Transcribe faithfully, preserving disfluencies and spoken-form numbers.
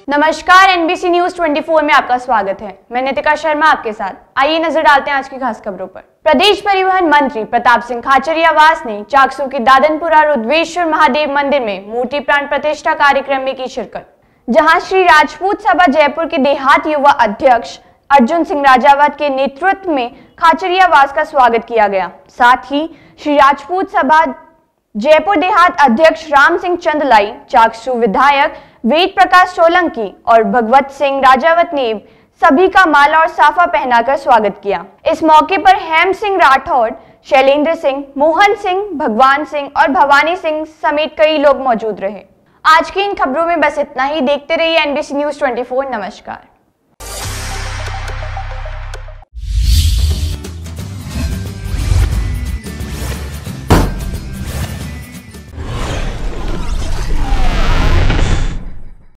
नमस्कार, NBC news चौबीस में आपका स्वागत है। मैं नितिका शर्मा आपके साथ। आइए नजर डालते हैं आज की खास खबरों पर। प्रदेश परिवहन मंत्री प्रताप सिंह खाचरियावास ने चाकसू के दादनपुरा रुद्रेश्वर महादेव मंदिर में मूर्ति प्राण प्रतिष्ठा कार्यक्रम में की शिरकत, जहां श्री राजपूत सभा जयपुर के देहात युवा अध्यक्ष अर्जुन सिंह राजावत के नेतृत्व में खाचरियावास का स्वागत किया गया। साथ ही श्री राजपूत सभा जयपुर देहात अध्यक्ष राम सिंह चंदलाई, चाकसू विधायक वेद प्रकाश सोलंकी और भगवत सिंह राजावत ने सभी का माला और साफा पहनाकर स्वागत किया। इस मौके पर हेम सिंह राठौड़, शैलेंद्र सिंह, मोहन सिंह, भगवान सिंह और भवानी सिंह समेत कई लोग मौजूद रहे। आज की इन खबरों में बस इतना ही। देखते रहिए एनबीसी न्यूज चौबीस। नमस्कार।